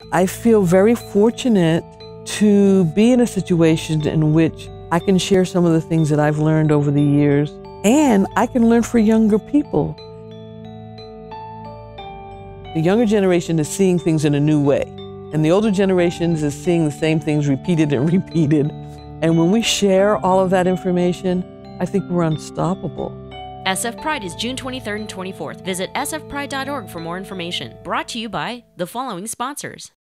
I feel very fortunate to be in a situation in which I can share some of the things that I've learned over the years, and I can learn for younger people. The younger generation is seeing things in a new way, and the older generations is seeing the same things repeated and repeated. And when we share all of that information, I think we're unstoppable. SF Pride is June 23rd and 24th. Visit sfpride.org for more information. Brought to you by the following sponsors.